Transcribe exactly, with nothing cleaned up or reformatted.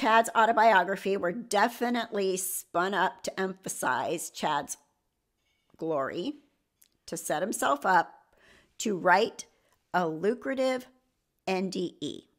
Chad's autobiography were definitely spun up to emphasize Chad's glory, to set himself up to write a lucrative N D E.